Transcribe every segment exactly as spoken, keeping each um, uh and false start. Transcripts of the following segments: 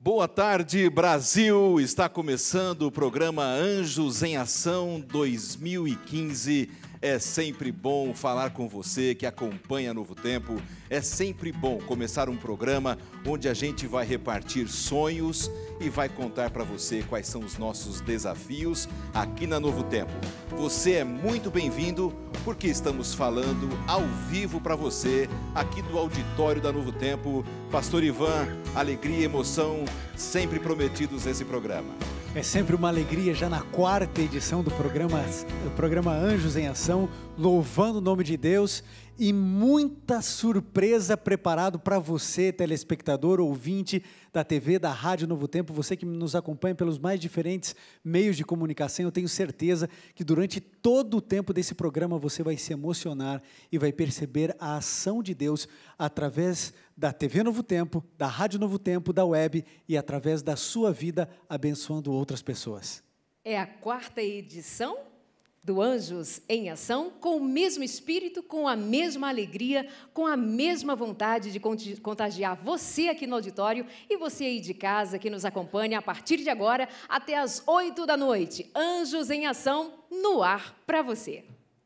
Boa tarde, Brasil! Está começando o programa Anjos em Ação dois mil e quinze. É sempre bom falar com você que acompanha Novo Tempo. É sempre bom começar um programa onde a gente vai repartir sonhos e vai contar para você quais são os nossos desafios aqui na Novo Tempo. Você é muito bem-vindo porque estamos falando ao vivo para você aqui do auditório da Novo Tempo. Pastor Ivan, alegria e emoção sempre prometidos nesse programa. É sempre uma alegria já na quarta edição do programa, do programa Anjos em Ação, louvando o nome de Deus e muita surpresa preparado para você, telespectador, ouvinte da T V, da Rádio Novo Tempo, você que nos acompanha pelos mais diferentes meios de comunicação. Eu tenho certeza que durante todo o tempo desse programa você vai se emocionar e vai perceber a ação de Deus através da T V Novo Tempo, da Rádio Novo Tempo, da web e através da sua vida, abençoando outras pessoas. É a quarta edição do Anjos em Ação, com o mesmo espírito, com a mesma alegria, com a mesma vontade de contagiar você aqui no auditório e você aí de casa que nos acompanha a partir de agora até às oito da noite. Anjos em Ação no ar para você.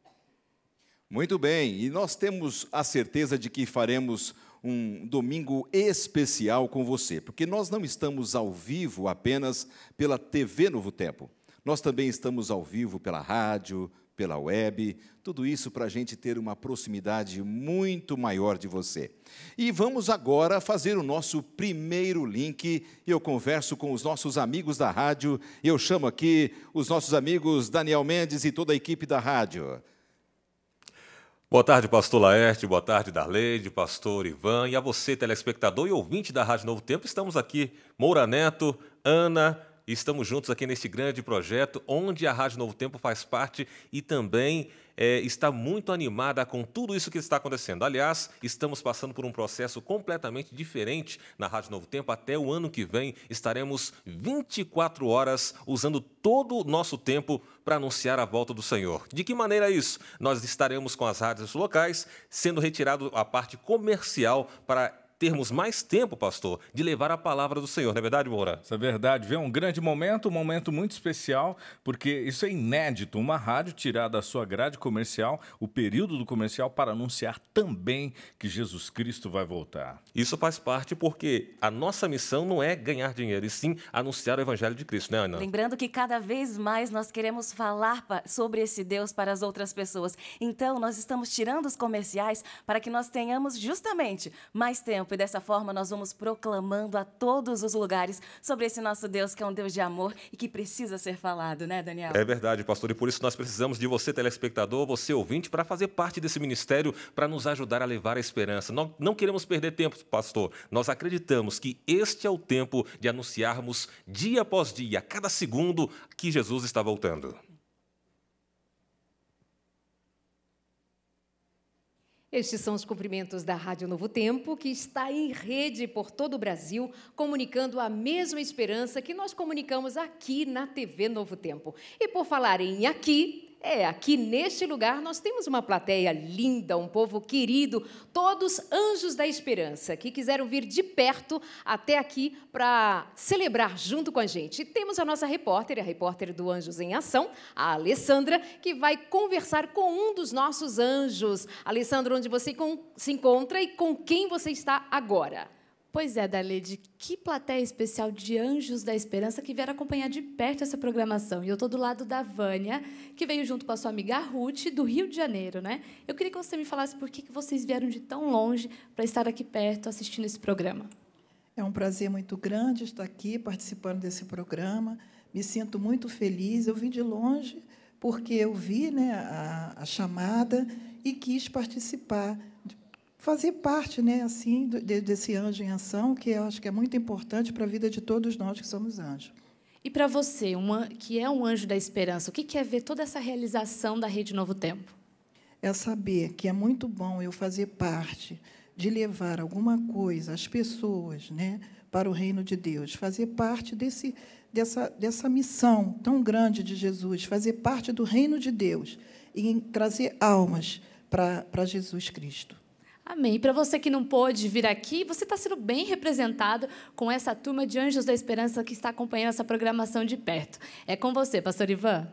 Muito bem, e nós temos a certeza de que faremos um domingo especial com você, porque nós não estamos ao vivo apenas pela T V Novo Tempo. Nós também estamos ao vivo pela rádio, pela web, tudo isso para a gente ter uma proximidade muito maior de você. E vamos agora fazer o nosso primeiro link. Eu converso com os nossos amigos da rádio. Eu chamo aqui os nossos amigos Daniel Mendes e toda a equipe da rádio. Boa tarde, pastor Laerte, boa tarde, Darleide, pastor Ivan, e a você, telespectador e ouvinte da Rádio Novo Tempo. Estamos aqui, Moura Neto, Ana, e estamos juntos aqui nesse grande projeto, onde a Rádio Novo Tempo faz parte e também é, está muito animada com tudo isso que está acontecendo. Aliás, estamos passando por um processo completamente diferente na Rádio Novo Tempo. Até o ano que vem estaremos vinte e quatro horas usando todo o nosso tempo para anunciar a volta do Senhor. De que maneira é isso? Nós estaremos com as rádios locais, sendo retirado a parte comercial para termos mais tempo, pastor, de levar a palavra do Senhor. Não é verdade, Moura? Isso é verdade. Vê um grande momento, um momento muito especial, porque isso é inédito. Uma rádio tirar da sua grade comercial o período do comercial para anunciar também que Jesus Cristo vai voltar. Isso faz parte porque a nossa missão não é ganhar dinheiro, e sim anunciar o Evangelho de Cristo, né, Ana? Lembrando que cada vez mais nós queremos falar sobre esse Deus para as outras pessoas. Então, nós estamos tirando os comerciais para que nós tenhamos justamente mais tempo. E dessa forma nós vamos proclamando a todos os lugares sobre esse nosso Deus que é um Deus de amor e que precisa ser falado, né, Daniel? É verdade, pastor, e por isso nós precisamos de você, telespectador, você ouvinte, para fazer parte desse ministério, para nos ajudar a levar a esperança. Nós não queremos perder tempo, pastor. Nós acreditamos que este é o tempo de anunciarmos dia após dia, a cada segundo, que Jesus está voltando. Estes são os cumprimentos da Rádio Novo Tempo, que está em rede por todo o Brasil, comunicando a mesma esperança que nós comunicamos aqui na T V Novo Tempo. E por falar em aqui, é, aqui neste lugar nós temos uma plateia linda, um povo querido, todos anjos da esperança, que quiseram vir de perto até aqui para celebrar junto com a gente. E temos a nossa repórter, a repórter do Anjos em Ação, a Alessandra, que vai conversar com um dos nossos anjos. Alessandra, onde você se encontra e com quem você está agora? Pois é, Darleide, que plateia especial de Anjos da Esperança que vieram acompanhar de perto essa programação. E eu estou do lado da Vânia, que veio junto com a sua amiga Ruth, do Rio de Janeiro, né? Eu queria que você me falasse por que vocês vieram de tão longe para estar aqui perto assistindo esse programa. É um prazer muito grande estar aqui participando desse programa. Me sinto muito feliz. Eu vim de longe porque eu vi, né, a, a chamada e quis participar, fazer parte, né, assim, desse Anjo em Ação, que eu acho que é muito importante para a vida de todos nós que somos anjos. E para você, uma, que é um anjo da esperança, o que é ver toda essa realização da Rede Novo Tempo? É saber que é muito bom eu fazer parte de levar alguma coisa às pessoas, né, para o reino de Deus, fazer parte desse, dessa, dessa missão tão grande de Jesus, fazer parte do reino de Deus e trazer almas para, para Jesus Cristo. Amém. E para você que não pôde vir aqui, você está sendo bem representado com essa turma de Anjos da Esperança que está acompanhando essa programação de perto. É com você, pastor Ivan.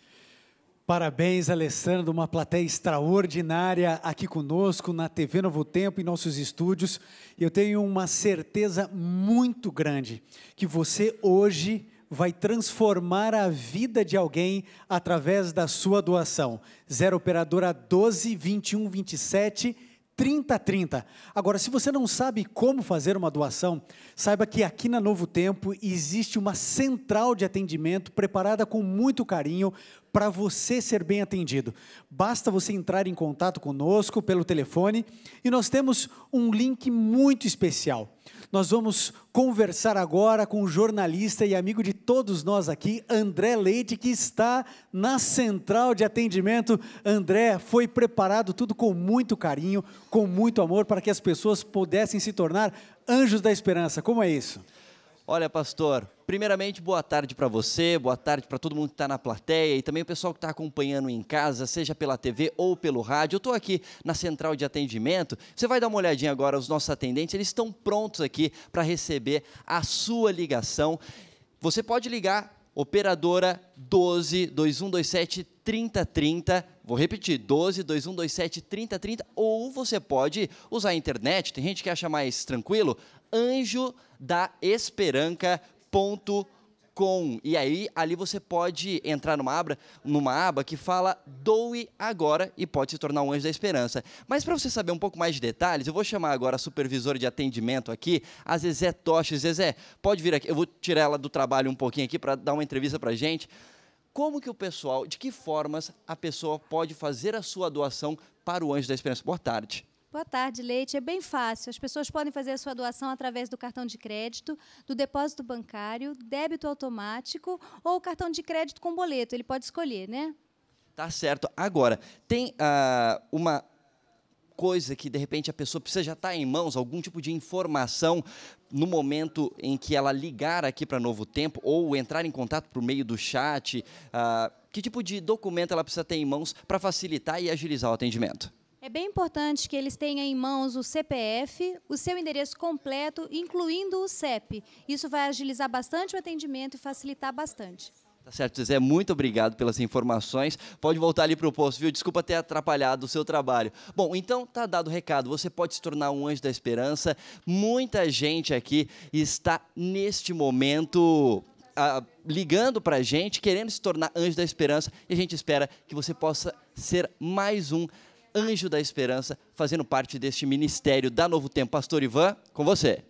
Parabéns, Alessandro, uma plateia extraordinária aqui conosco na T V Novo Tempo, em nossos estúdios. Eu tenho uma certeza muito grande que você hoje vai transformar a vida de alguém através da sua doação. zero operadora doze, vinte e um, vinte e sete, trinta, trinta. Agora, se você não sabe como fazer uma doação, saiba que aqui na Novo Tempo existe uma central de atendimento preparada com muito carinho para você ser bem atendido. Basta você entrar em contato conosco pelo telefone e nós temos um link muito especial. Nós vamos conversar agora com o jornalista e amigo de todos nós aqui, André Leite, que está na central de atendimento. André, foi preparado tudo com muito carinho, com muito amor, para que as pessoas pudessem se tornar anjos da esperança. Como é isso? Olha, pastor, primeiramente, boa tarde para você, boa tarde para todo mundo que está na plateia e também o pessoal que está acompanhando em casa, seja pela T V ou pelo rádio. Eu estou aqui na central de atendimento. Você vai dar uma olhadinha agora, os nossos atendentes, eles estão prontos aqui para receber a sua ligação. Você pode ligar, operadora doze, dois um dois sete, trinta, trinta, vou repetir, doze, dois um dois sete, trinta, trinta, ou você pode usar a internet, tem gente que acha mais tranquilo, anjo da esperança ponto com, e aí ali você pode entrar numa aba, numa aba que fala doe agora e pode se tornar um anjo da esperança. Mas para você saber um pouco mais de detalhes, eu vou chamar agora a supervisora de atendimento aqui, a Zezé Toches. Zezé, pode vir aqui, eu vou tirar ela do trabalho um pouquinho aqui para dar uma entrevista para a gente. Como que o pessoal, de que formas a pessoa pode fazer a sua doação para o Anjo da Esperança? Boa tarde. Boa tarde, Leite. É bem fácil. As pessoas podem fazer a sua doação através do cartão de crédito, do depósito bancário, débito automático ou cartão de crédito com boleto. Ele pode escolher, né? Tá certo. Agora, tem uh, uma coisa que, de repente, a pessoa precisa já estar em mãos, algum tipo de informação no momento em que ela ligar aqui para Novo Tempo ou entrar em contato por meio do chat. Uh, que tipo de documento ela precisa ter em mãos para facilitar e agilizar o atendimento? É bem importante que eles tenham em mãos o C P F, o seu endereço completo, incluindo o C E P. Isso vai agilizar bastante o atendimento e facilitar bastante. Tá certo, Zezé, muito obrigado pelas informações. Pode voltar ali para o posto, viu? Desculpa ter atrapalhado o seu trabalho. Bom, então tá dado o recado, você pode se tornar um anjo da esperança. Muita gente aqui está neste momento Uh, ligando para a gente, querendo se tornar anjo da esperança, e a gente espera que você possa ser mais um anjo da esperança, fazendo parte deste ministério da Novo Tempo. Pastor Ivan, com você.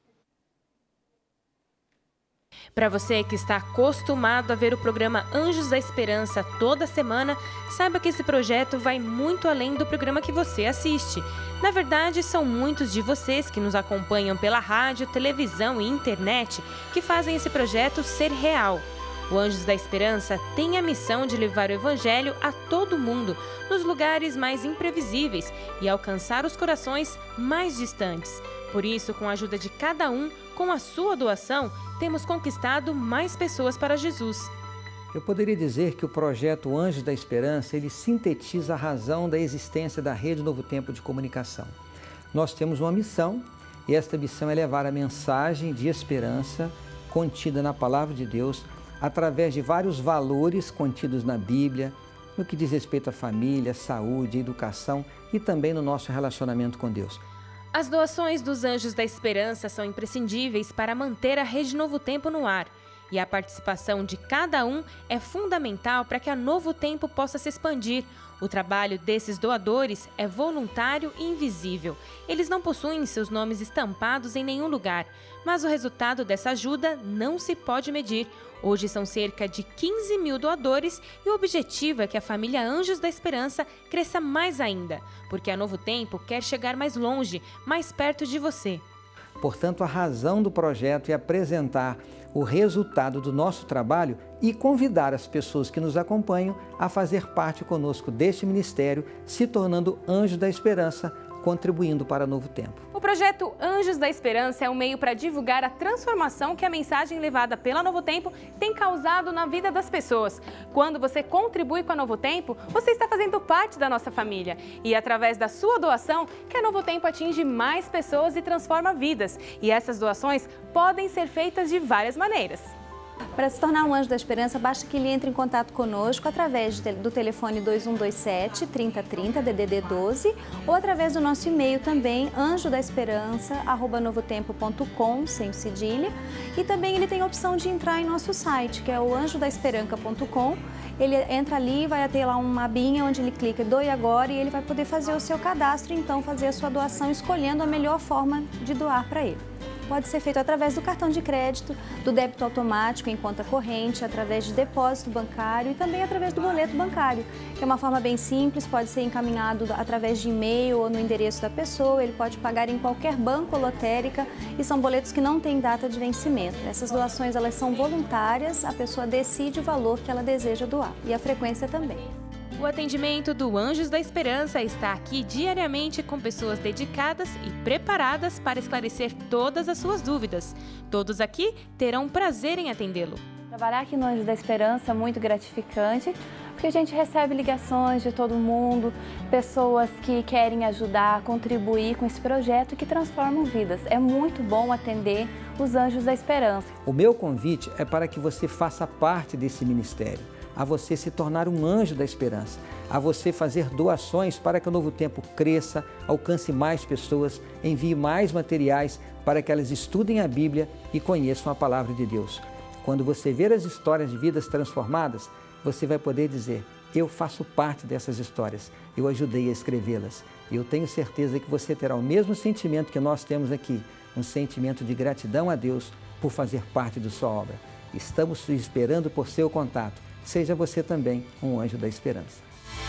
Para você que está acostumado a ver o programa Anjos da Esperança toda semana, saiba que esse projeto vai muito além do programa que você assiste. Na verdade, são muitos de vocês que nos acompanham pela rádio, televisão e internet que fazem esse projeto ser real. O Anjos da Esperança tem a missão de levar o Evangelho a todo mundo, nos lugares mais imprevisíveis e alcançar os corações mais distantes. Por isso, com a ajuda de cada um, com a sua doação, temos conquistado mais pessoas para Jesus. Eu poderia dizer que o projeto Anjos da Esperança, ele sintetiza a razão da existência da Rede Novo Tempo de Comunicação. Nós temos uma missão, e esta missão é levar a mensagem de esperança contida na Palavra de Deus, através de vários valores contidos na Bíblia, no que diz respeito à família, saúde, educação e também no nosso relacionamento com Deus. As doações dos Anjos da Esperança são imprescindíveis para manter a Rede Novo Tempo no ar. E a participação de cada um é fundamental para que a Novo Tempo possa se expandir. O trabalho desses doadores é voluntário e invisível. Eles não possuem seus nomes estampados em nenhum lugar, mas o resultado dessa ajuda não se pode medir. Hoje são cerca de quinze mil doadores e o objetivo é que a família Anjos da Esperança cresça mais ainda, porque a Novo Tempo quer chegar mais longe, mais perto de você. Portanto, a razão do projeto é apresentar o resultado do nosso trabalho e convidar as pessoas que nos acompanham a fazer parte conosco deste ministério, se tornando Anjos da Esperança, contribuindo para o Novo Tempo. O projeto Anjos da Esperança é um meio para divulgar a transformação que a mensagem levada pela Novo Tempo tem causado na vida das pessoas. Quando você contribui com a Novo Tempo, você está fazendo parte da nossa família. E através da sua doação, que a Novo Tempo atinge mais pessoas e transforma vidas. E essas doações podem ser feitas de várias maneiras. Para se tornar um Anjo da Esperança, basta que ele entre em contato conosco através do telefone dois um dois sete, trinta trinta, D D D doze, ou através do nosso e-mail também, anjo da esperança arroba novotempo ponto com, sem cedilha. E também ele tem a opção de entrar em nosso site, que é o anjo da esperança ponto com. Ele entra ali, vai ter lá uma abinha onde ele clica doe agora e ele vai poder fazer o seu cadastro e então fazer a sua doação escolhendo a melhor forma de doar para ele. Pode ser feito através do cartão de crédito, do débito automático em conta corrente, através de depósito bancário e também através do boleto bancário, que é uma forma bem simples, pode ser encaminhado através de e-mail ou no endereço da pessoa, ele pode pagar em qualquer banco ou lotérica e são boletos que não têm data de vencimento. Essas doações elas são voluntárias, a pessoa decide o valor que ela deseja doar e a frequência também. O atendimento do Anjos da Esperança está aqui diariamente com pessoas dedicadas e preparadas para esclarecer todas as suas dúvidas. Todos aqui terão prazer em atendê-lo. Trabalhar aqui no Anjos da Esperança é muito gratificante, porque a gente recebe ligações de todo mundo, pessoas que querem ajudar, contribuir com esse projeto que transformam vidas. É muito bom atender os Anjos da Esperança. O meu convite é para que você faça parte desse ministério, a você se tornar um anjo da esperança, a você fazer doações para que o Novo Tempo cresça, alcance mais pessoas, envie mais materiais para que elas estudem a Bíblia e conheçam a Palavra de Deus. Quando você ver as histórias de vidas transformadas, você vai poder dizer, eu faço parte dessas histórias, eu ajudei a escrevê-las. E eu tenho certeza que você terá o mesmo sentimento que nós temos aqui, um sentimento de gratidão a Deus por fazer parte de sua obra. Estamos esperando por seu contato. Seja você também um anjo da esperança.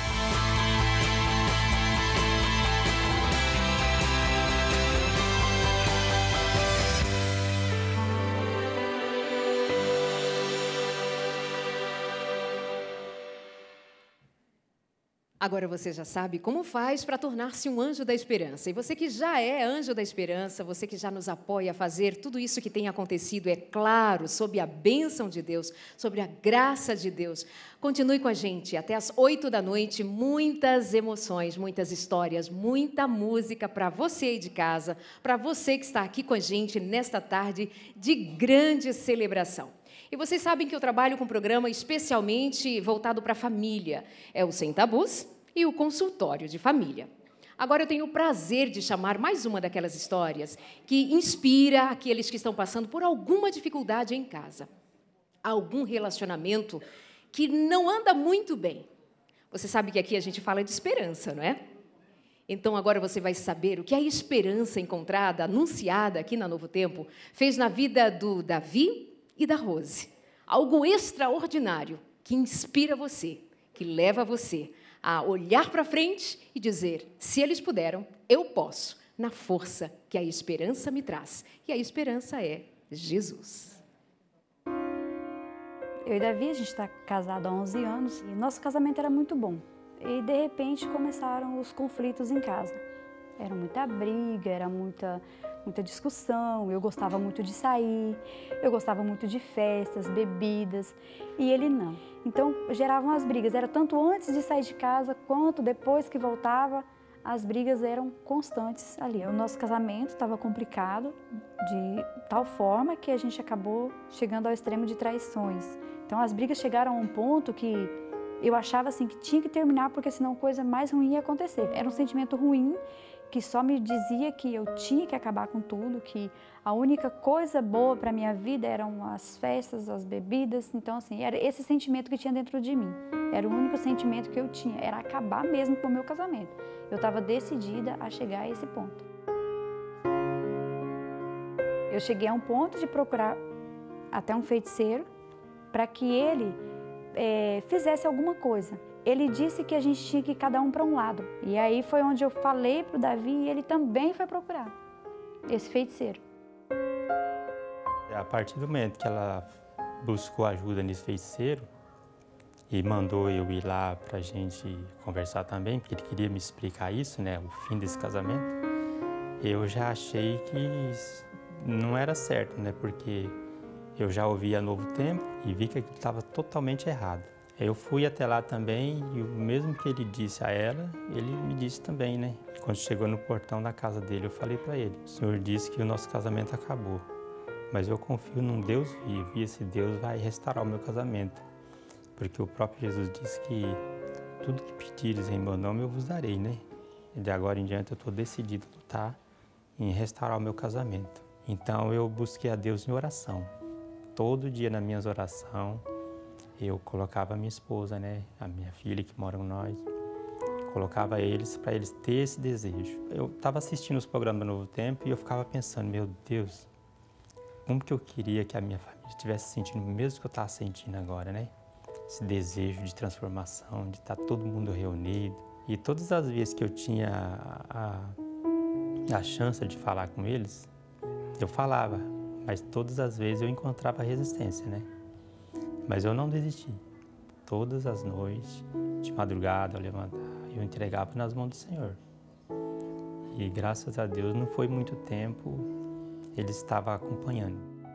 Agora você já sabe como faz para tornar-se um anjo da esperança. E você que já é anjo da esperança, você que já nos apoia a fazer tudo isso que tem acontecido, é claro, sob a bênção de Deus, sobre a graça de Deus. Continue com a gente até às oito da noite, muitas emoções, muitas histórias, muita música para você aí de casa, para você que está aqui com a gente nesta tarde de grande celebração. E vocês sabem que eu trabalho com um programa especialmente voltado para a família. É o Sem Tabus e o Consultório de Família. Agora eu tenho o prazer de chamar mais uma daquelas histórias que inspira aqueles que estão passando por alguma dificuldade em casa. Algum relacionamento que não anda muito bem. Você sabe que aqui a gente fala de esperança, não é? Então agora você vai saber o que a esperança encontrada, anunciada aqui na Novo Tempo, fez na vida do Davi e da Rose. Algo extraordinário que inspira você, que leva você a olhar para frente e dizer, se eles puderam, eu posso, na força que a esperança me traz. E a esperança é Jesus. Eu e Davi, a gente está casado há onze anos e nosso casamento era muito bom. E, de repente, começaram os conflitos em casa. Era muita briga, era muita... muita discussão, eu gostava muito de sair, eu gostava muito de festas, bebidas, e ele não. Então, geravam as brigas, era tanto antes de sair de casa, quanto depois que voltava, as brigas eram constantes ali. O nosso casamento estava complicado de tal forma que a gente acabou chegando ao extremo de traições. Então, as brigas chegaram a um ponto que eu achava assim que tinha que terminar, porque senão coisa mais ruim ia acontecer. Era um sentimento ruim, que só me dizia que eu tinha que acabar com tudo, que a única coisa boa para a minha vida eram as festas, as bebidas. Então, assim, era esse sentimento que tinha dentro de mim. Era o único sentimento que eu tinha, era acabar mesmo com o meu casamento. Eu estava decidida a chegar a esse ponto. Eu cheguei a um ponto de procurar até um feiticeiro para que ele é, fizesse alguma coisa. Ele disse que a gente tinha que ir cada um para um lado. E aí foi onde eu falei para o Davi e ele também foi procurar esse feiticeiro. A partir do momento que ela buscou ajuda nesse feiticeiro e mandou eu ir lá para a gente conversar também, porque ele queria me explicar isso, né, o fim desse casamento, eu já achei que não era certo, né? Porque eu já ouvia Novo Tempo e vi que aquilo estava totalmente errado. Eu fui até lá também e o mesmo que ele disse a ela, ele me disse também, né? Quando chegou no portão da casa dele, eu falei para ele, o Senhor disse que o nosso casamento acabou, mas eu confio num Deus vivo e esse Deus vai restaurar o meu casamento. Porque o próprio Jesus disse que tudo que pedires em meu nome eu vos darei, né? E de agora em diante eu estou decidido a lutar em restaurar o meu casamento. Então eu busquei a Deus em oração. Todo dia nas minhas orações, eu colocava a minha esposa, né, a minha filha que mora com nós, colocava eles para eles terem esse desejo. Eu estava assistindo os programas do Novo Tempo e eu ficava pensando, meu Deus, como que eu queria que a minha família estivesse sentindo o mesmo que eu estava sentindo agora, né? Esse desejo de transformação, de estar todo mundo reunido. E todas as vezes que eu tinha a, a, a chance de falar com eles, eu falava, mas todas as vezes eu encontrava resistência, né? Mas eu não desisti. Todas as noites, de madrugada, eu levantava e eu entregava nas mãos do Senhor. E graças a Deus não foi muito tempo, Ele estava acompanhando.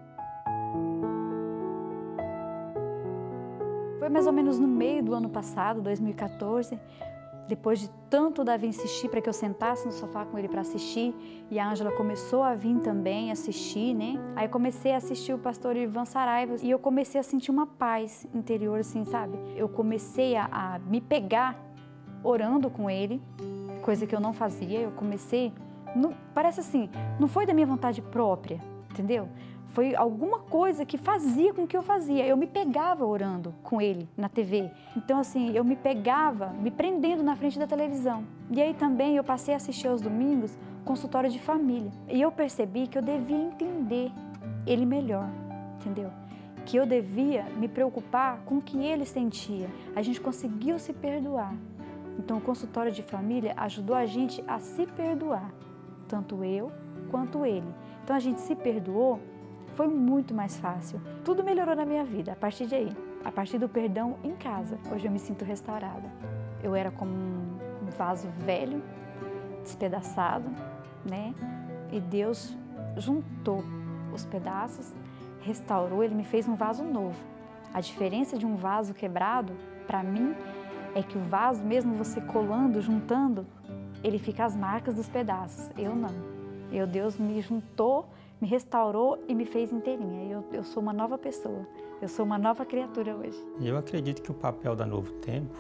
Foi mais ou menos no meio do ano passado, dois mil e quatorze, depois de tanto o Davi insistir para que eu sentasse no sofá com ele para assistir, e a Ângela começou a vir também assistir, né? Aí comecei a assistir o pastor Ivan Saraiva e eu comecei a sentir uma paz interior, assim, sabe? Eu comecei a, a me pegar orando com ele, coisa que eu não fazia. Eu comecei, não, parece assim, não foi da minha vontade própria, entendeu? Foi alguma coisa que fazia com que eu fazia. Eu me pegava orando com ele na T V. Então, assim, eu me pegava me prendendo na frente da televisão. E aí também eu passei a assistir aos domingos consultório de família. E eu percebi que eu devia entender ele melhor, entendeu? Que eu devia me preocupar com o que ele sentia. A gente conseguiu se perdoar. Então, o consultório de família ajudou a gente a se perdoar, tanto eu quanto ele. Então, a gente se perdoou. Foi muito mais fácil. Tudo melhorou na minha vida a partir de aí. A partir do perdão em casa, hoje eu me sinto restaurada. Eu era como um vaso velho, despedaçado, né? E Deus juntou os pedaços, restaurou, Ele me fez um vaso novo. A diferença de um vaso quebrado, para mim, é que o vaso, mesmo você colando, juntando, ele fica as marcas dos pedaços. Eu não. Eu, Deus me juntou, me restaurou e me fez inteirinha. Eu, eu sou uma nova pessoa, eu sou uma nova criatura hoje. Eu acredito que o papel da Novo Tempo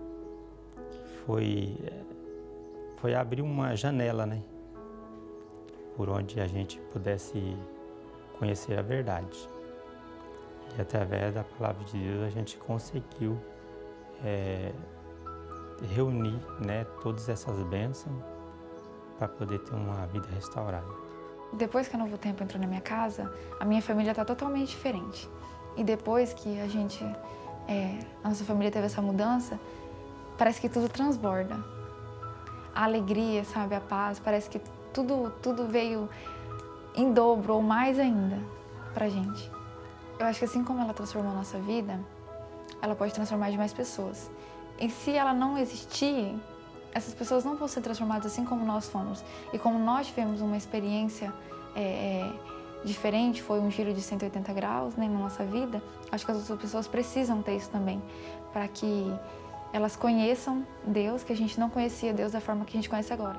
foi, foi abrir uma janela, né? Por onde a gente pudesse conhecer a verdade. E através da Palavra de Deus a gente conseguiu é, reunir, né, todas essas bênçãos para poder ter uma vida restaurada. Depois que a Novo Tempo entrou na minha casa, a minha família está totalmente diferente. E depois que a gente, é, a nossa família teve essa mudança, parece que tudo transborda. A alegria, sabe, a paz, parece que tudo, tudo veio em dobro ou mais ainda pra gente. Eu acho que assim como ela transformou a nossa vida, ela pode transformar de mais pessoas. E se ela não existir, essas pessoas não vão ser transformadas assim como nós fomos. E como nós tivemos uma experiência é, é, diferente, foi um giro de cento e oitenta graus, né, na nossa vida, acho que as outras pessoas precisam ter isso também, para que elas conheçam Deus, que a gente não conhecia Deus da forma que a gente conhece agora.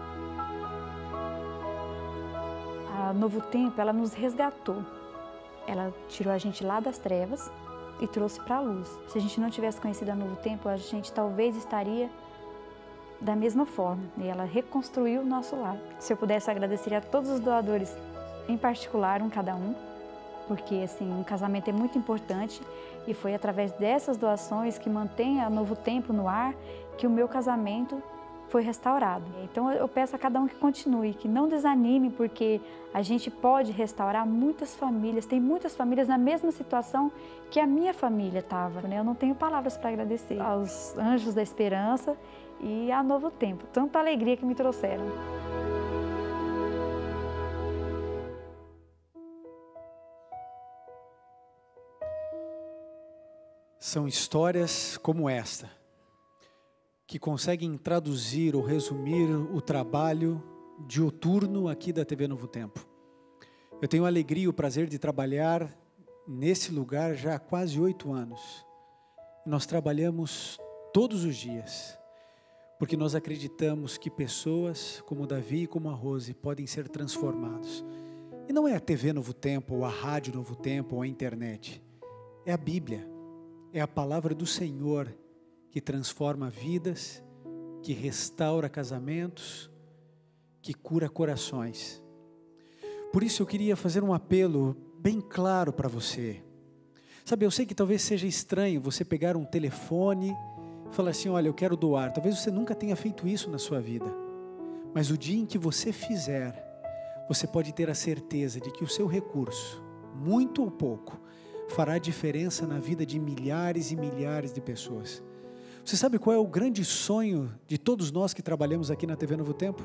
A Novo Tempo, ela nos resgatou. Ela tirou a gente lá das trevas e trouxe para a luz. Se a gente não tivesse conhecido a Novo Tempo, a gente talvez estaria da mesma forma, e ela reconstruiu o nosso lar. Se eu pudesse agradecer a todos os doadores, em particular, um cada um, porque assim, um casamento é muito importante e foi através dessas doações que mantém a Novo Tempo no ar que o meu casamento foi restaurado. Então eu peço a cada um que continue, que não desanime, porque a gente pode restaurar muitas famílias, tem muitas famílias na mesma situação que a minha família estava. Eu não tenho palavras para agradecer aos Anjos da Esperança e a Novo Tempo, tanta alegria que me trouxeram. São histórias como esta, que conseguem traduzir ou resumir o trabalho dioturno aqui da T V Novo Tempo. Eu tenho a alegria e o prazer de trabalhar nesse lugar já há quase oito anos. Nós trabalhamos todos os dias, porque nós acreditamos que pessoas como Davi e como a Rose podem ser transformados. E não é a T V Novo Tempo, ou a Rádio Novo Tempo, ou a internet. É a Bíblia, é a palavra do Senhor que transforma vidas, que restaura casamentos, que cura corações. Por isso eu queria fazer um apelo bem claro para você. Sabe, eu sei que talvez seja estranho você pegar um telefone e falar assim, olha, eu quero doar. Talvez você nunca tenha feito isso na sua vida. Mas o dia em que você fizer, você pode ter a certeza de que o seu recurso, muito ou pouco, fará diferença na vida de milhares e milhares de pessoas. Você sabe qual é o grande sonho de todos nós que trabalhamos aqui na T V Novo Tempo?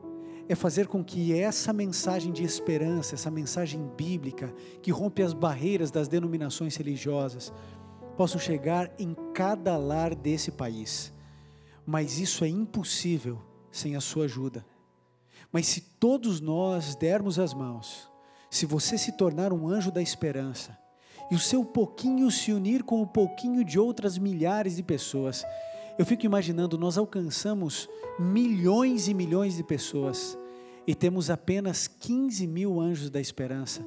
É fazer com que essa mensagem de esperança, essa mensagem bíblica, que rompe as barreiras das denominações religiosas, possam chegar em cada lar desse país. Mas isso é impossível sem a sua ajuda. Mas se todos nós dermos as mãos, se você se tornar um anjo da esperança, e o seu pouquinho se unir com o pouquinho de outras milhares de pessoas, eu fico imaginando, nós alcançamos milhões e milhões de pessoas, e temos apenas quinze mil anjos da esperança.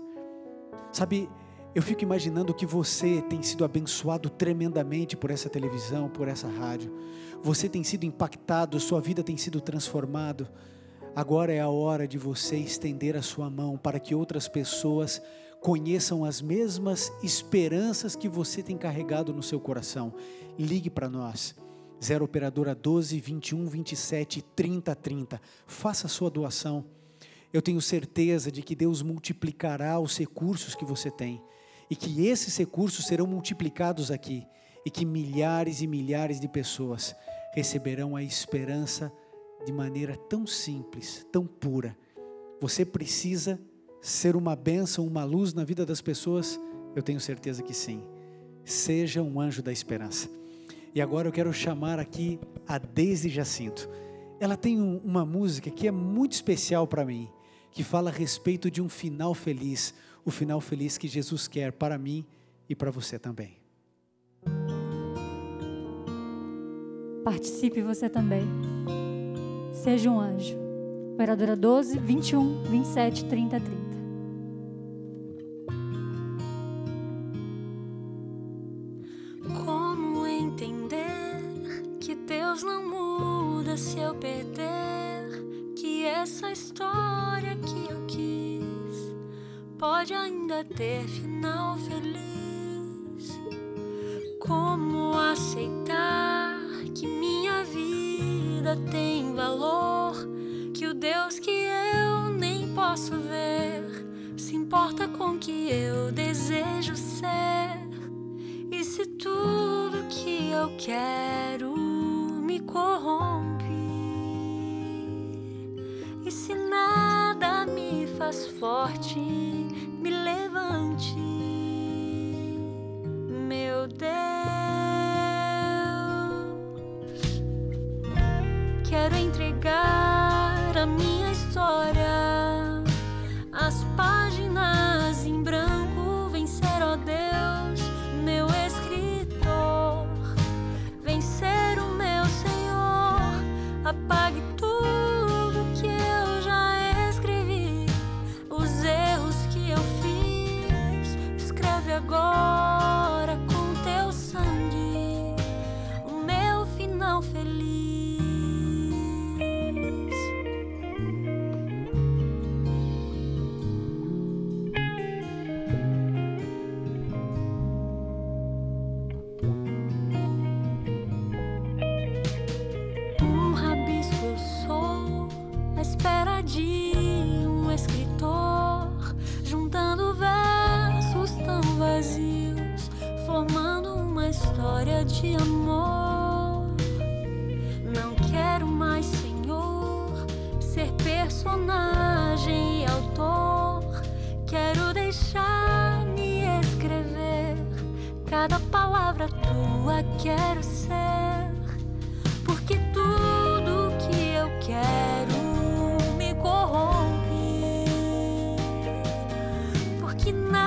Sabe, eu fico imaginando que você tem sido abençoado tremendamente por essa televisão, por essa rádio. Você tem sido impactado, sua vida tem sido transformada. Agora é a hora de você estender a sua mão para que outras pessoas conheçam as mesmas esperanças que você tem carregado no seu coração. Ligue para nós, zero operadora doze, vinte e um, vinte e sete, trinta, trinta. Faça a sua doação. Eu tenho certeza de que Deus multiplicará os recursos que você tem, e que esses recursos serão multiplicados aqui, e que milhares e milhares de pessoas receberão a esperança de maneira tão simples, tão pura. Você precisa ser uma bênção, uma luz na vida das pessoas? Eu tenho certeza que sim. Seja um anjo da esperança. E agora eu quero chamar aqui a Deise Jacinto. Ela tem um, uma música que é muito especial para mim, que fala a respeito de um final feliz, o final feliz que Jesus quer para mim e para você também. Participe você também. Seja um anjo. Operadora doze, vinte e um, vinte e sete, trinta, trinta. Como entender que Deus não muda se eu perder? Que essa história que eu quis pode ainda ter final feliz? Como aceitar que minha vida tem valor? Que o Deus que eu nem posso ver se importa com o que eu desejo ser? E se tudo que eu quero me corrompe? E se nada me faz forte, me levante, meu Deus. Quero entregar a minha história, as páginas em branco, vencer, ó Deus, meu escritor, vencer o meu Senhor, apague tudo que eu já escrevi, os erros que eu fiz, escreve agora com teu sangue o meu final feliz. História de amor. Não quero mais, Senhor, ser personagem e autor. Quero deixar-me escrever cada palavra tua, quero ser, porque tudo que eu quero me corrompe. que nada